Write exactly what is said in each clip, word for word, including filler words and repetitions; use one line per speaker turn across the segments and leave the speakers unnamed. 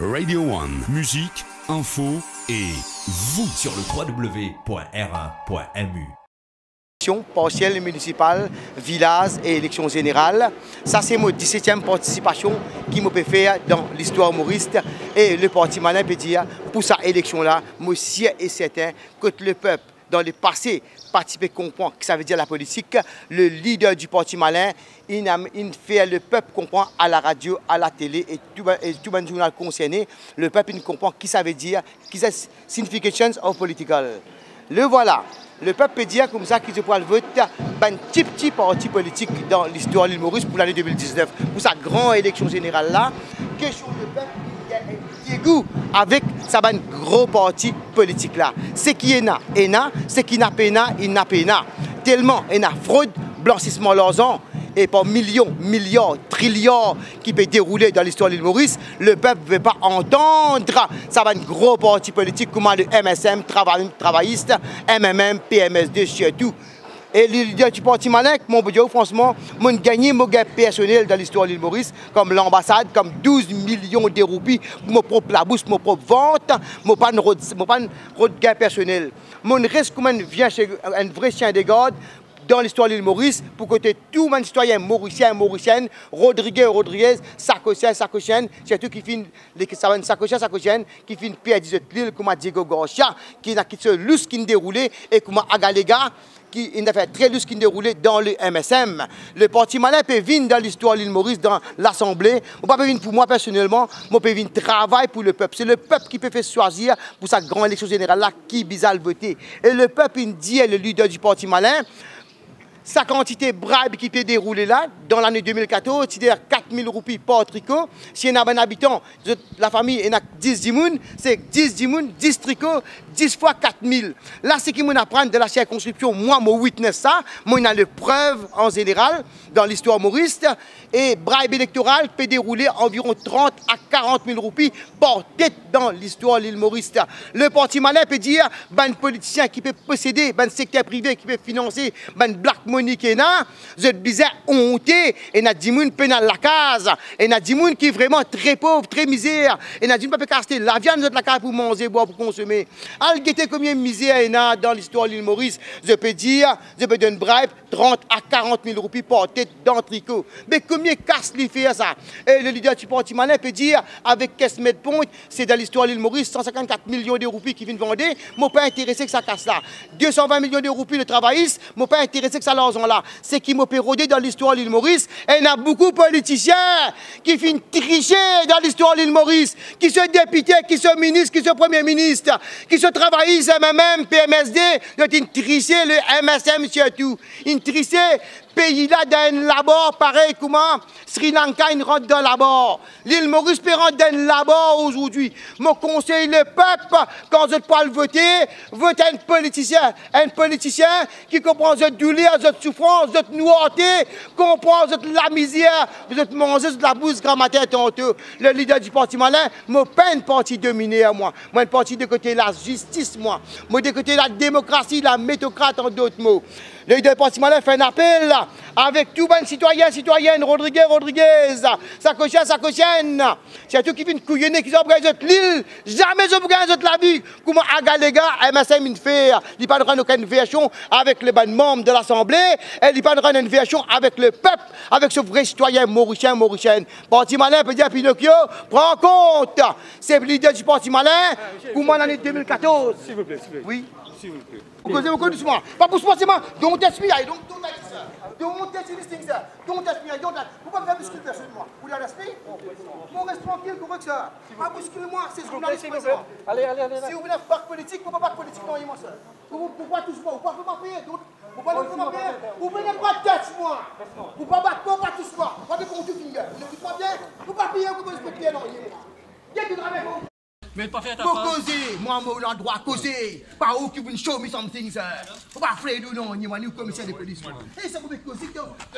Radio One, musique, info et vous
sur le w w w point r un point m u.
Élections partielles municipales, village et élections générales. Ça, c'est ma dix-septième participation qui m'a fait faire dans l'histoire humoriste. Et le Parti Malin peut dire, pour cette élection-là, moi sûr et certain que le peuple, dans le passé, participer comprend que ça veut dire la politique. Le leader du Parti Malin, il, a, il fait le peuple comprend à la radio, à la télé et tout, et tout le journal concerné. Le peuple il comprend qui ça veut dire, qui c'est signification of political. Le voilà. Le peuple peut dire comme ça qu'il se pourra le vote un petit petit parti politique dans l'histoire de l'île Maurice pour l'année deux mille dix-neuf. Pour sa grande élection générale là, question de peuple, il y a un dégoût avec sa gros parti politique là. Ce qui est là, est là, ce qui n'a pas là, il n'a pas là. Tellement il y a fraude, blanchissement d'argent. Et par millions, milliards, trillions qui peut dérouler dans l'histoire de l'île Maurice, le peuple ne veut pas entendre. Ça va être un gros parti politique comme le M S M, travailliste, M M M, P M S D, surtout. Et les leaders du Parti Malin, mon Dieu, franchement, m'ont gagné mon gain personnel dans l'histoire de l'île Maurice, comme l'ambassade, comme douze millions de roupies, mon propre la bouche, mon propre vente, mon pas de gain personnel. Mon reste comme un, un vrai chien de garde dans l'histoire de l'île Maurice, pour côté tout le citoyen mauricien, mauricienne, Rodriguez, Rodriguez, Sarkochien, Sarkochienne, surtout qui finit les Sarkochien, Sarkochienne, qui finit Pierre dix-huit l'île, comme Diego Garcia, qui n'a quitté ce lousse qui déroulé, et comme Agalega, qui a fait très lousse qui déroulé dans le M S M. Le Parti Malin peut venir dans l'histoire de l'île Maurice, dans l'Assemblée. On ne peut pas venir pour moi personnellement, mais on peut venir travailler pour le peuple. C'est le peuple qui peut faire choisir pour sa grande élection générale là, qui bizarre voter. Et le peuple, il dit, le leader du Parti Malin, sa quantité de bribe qui peut dérouler là, dans l'année deux mille quatorze, c'est-à-dire quatre mille roupies par tricot. Si on a un habitant, la famille, il a dix dimoun, c'est dix dimoun, dix tricots, dix fois quatre mille. Là, c'est qui m'apprend apprendre de la circonscription. Moi, je witness ça. Moi, il a les preuves en général dans l'histoire mauriste. Et bribe électoral peut dérouler environ trente à quarante mille roupies par tête dans l'histoire de l'île Maurice. Le Parti Malin peut dire, ben politicien qui peut posséder, ben secteur privé qui peut financer, ben black money qui est là, je disais honté, et n'a dit moun pénal la case, et n'a dit moun qui est vraiment très pauvre, très misère, et n'a dit moun peut caster la viande de la case pour manger, boire, pour consommer. Al guetter combien de misère il y a dans l'histoire de l'île Maurice, je peux dire, je peux donner bribe trente à quarante mille roupies par tête dans tricot. Mais combien casse lui fait ça? Et le leader du Parti Malin peut dire, avec caisse mètre ponte, c'est dans l'histoire de l'île Maurice, cent cinquante-quatre millions de roupies qui viennent vendre, moi pas intéressé que ça casse là. deux cent vingt millions de roupies de travaillistes, moi pas intéressé que ça l'argent là. C'est qui m'a pérodé dans l'histoire de l'île Maurice. Et il y a beaucoup de politiciens qui finissent tricher dans l'histoire de l'île Maurice, qui sont députés, qui sont ministres, qui sont premiers ministres, qui sont travaillistes, M M M, P M S D, ils ont triché le M S M surtout. Ils ont triché pays là dans un labor pareil comment Sri Lanka il rentre dans le labor. L'île Maurice peut rentrer dans le labor aujourd'hui. Mon conseil le peuple, quand vous êtes pas le voter, votez un politicien. Un politicien qui comprend votre douleur, votre souffrance, votre noirté, comprend votre la misère, vous êtes mangé de la bouse grammaire tantôt. Le leader du Parti Malin, moi pas une partie dominée à moi. Moi une partie de côté la justice, moi. Moi de côté la démocratie, la métocrate en d'autres mots. Le leader du Parti Malin fait un appel avec tout bon citoyen, citoyenne, Rodriguez, Rodriguez, Sarkochien, Sarkochienne. C'est tout qui vient couillonner, qui ont pris l'île, jamais ils ont pris la vie. Comment Agalega, M S M, il fait, il pas de aucune version avec les bonnes membres de l'Assemblée, et il pas de une version avec le peuple, avec ce vrai citoyen mauricien, mauricienne. Parti Malin peut dire Pinocchio, prends compte, c'est le leader du Parti Malin, comment en l'année deux mille quatorze. S'il vous plaît, s'il vous plaît. Oui. S'il vous plaît. Vous causez beaucoup doucement. Pas pour se passer, don't test me, don't don't like this. Don't test these things, don't test me, don't like. Vous ne pouvez pas bousculer personne, moi. Vous l'avez respect? Mon reste tranquille, correct ça. Pas bousculer-moi, c'est ce que vous avez. Allez, allez, allez. Si vous voulez faire politique, vous ne pouvez pas politique, non, moi ça. Vous ne pouvez pas tous moi, vous ne pouvez pas payer. Vous ne pouvez pas payer. Vous ne pouvez pas test moi. Vous ne pouvez pas pas tous moi. Vous ne pouvez pas tout finir. Vous ne pouvez pas bien. Vous ne pouvez pas payer, vous ne pouvez pas payer, non, il y a du travail.
Mais pas faire ta
part. causer, moi, moi, on a droit à causer. Pas où qui veut show me something, sir. Faut pas afraid ou non, ni moi, ni commissaire de police. Et ça vous fait causer,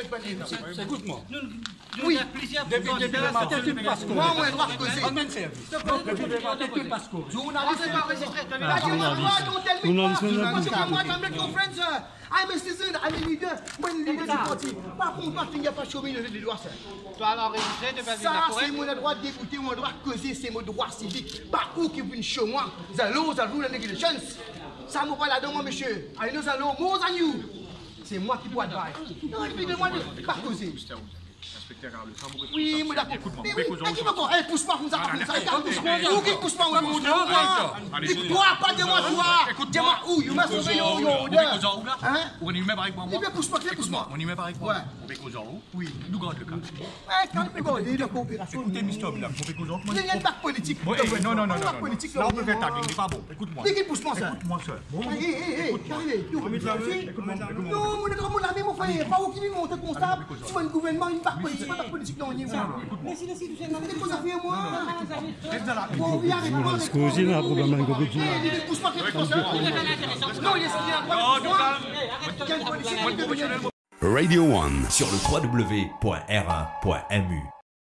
c'est good, moi. Oui, depuis le matin, tu me passes. Moi, moi, droit à causer. En même service. Depuis le matin, tu me passes. Journaliste, c'est pas enregistré. Journaliste, journaliste. Moi, I'm not your friend, sir. I'm a citizen, I'm a leader. Moi, le leader du parti. Par contre, moi, il n'y a pas chômé le droit ça.
Tu as l'enregistré, tu vas
Ça, c'est mon droit de député, mon droit de causer, c'est mon droit civique. Par où qui vient chez moi, the laws are rule and regulations. Ça me parle là-dedans, moi, monsieur. I know the law more than you. C'est moi qui dois le faire. Non, expliquez-moi de pas causer. Oui, mais d'accord. Mais oui, qui va quoi? Eh, pousse-moi comme ça, pousse-moi. Où qui pousse-moi? Où qui toi, pas de moi, toi. Dis-moi où, you must be your order. Hein?
On y met par moi.
Eh bien, pousse-moi, pousse-moi.
On y met par moi. Oui, nous gardons le cas.
Eh, quand tu peux garder de coopération.
Écoutez, mister Black,
Il y a une bac politique.
Non, non, non, non.
Bac politique,
là, on peut faire taguer, c'est pas bon. Écoute-moi.
Qui pousse-moi ça?
Écoute-moi, sœur.
Hé, hé, hé, non, mon état, mon ami, mon frère, pas où qui vit monter constable, tu vois un gouvernement, une bac politique, pas bac politique, non, il y a
Laissez, laissez, tu sais,
des choses à faire, moi.
Bon,
viens avec moi.
Scusi, no, problema con
Eh, pousse-moi, pousse-moi. Non, il y a ce qu'il y a.
Radio One.
Sur le w w w point r un point m u.